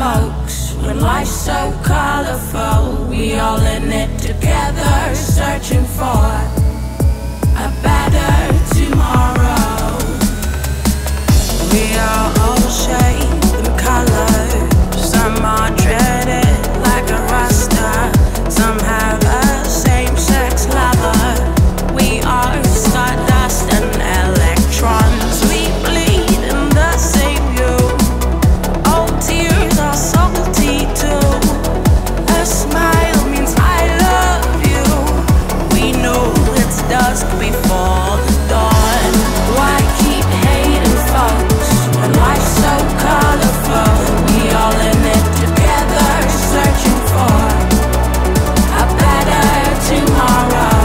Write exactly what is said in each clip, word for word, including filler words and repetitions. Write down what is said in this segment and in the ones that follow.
folks. When life's so colorful, we all in it together, searching for a better tomorrow. We are all shades and colors. Some are dreaded like a rasta. Some have a same-sex lover. We are stardust and electrons. We bleed in the same you. All tears are salty too. A smile means I love you. We know it's dusk before the dawn. Why keep hating folks when life's so colorful? We all in it together, searching for a better tomorrow.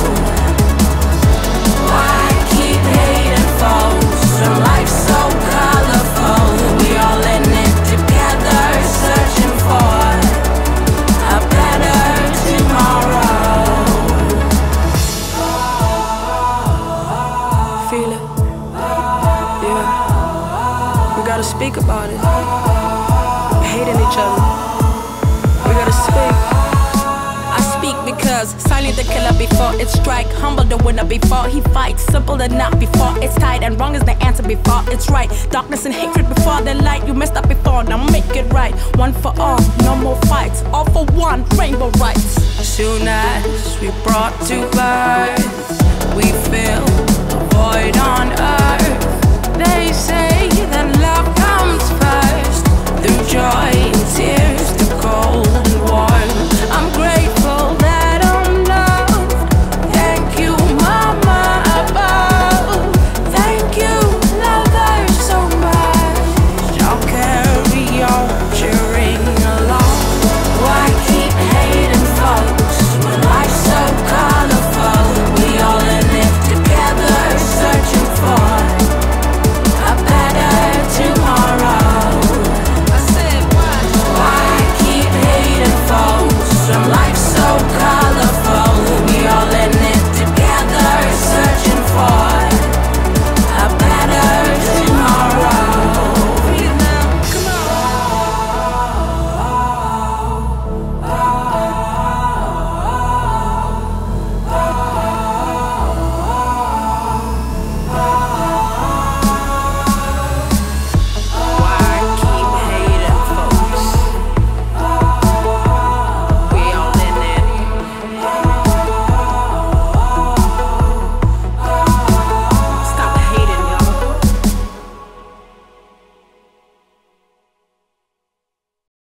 Why keep hating folks when life's so colorful? We all in it together, searching for a better tomorrow. Feel it? Yeah. We gotta speak about it. We're hating each other. We gotta speak. I speak because silent the killer before it strike, humble the winner before he fights, simple enough before it's tight, and wrong is the answer before it's right. Darkness and hatred before the light. You messed up before, now make it right. One for all, no more fights. All for one, rainbow rights. Soon as we brought to birth, we fill a void on earth.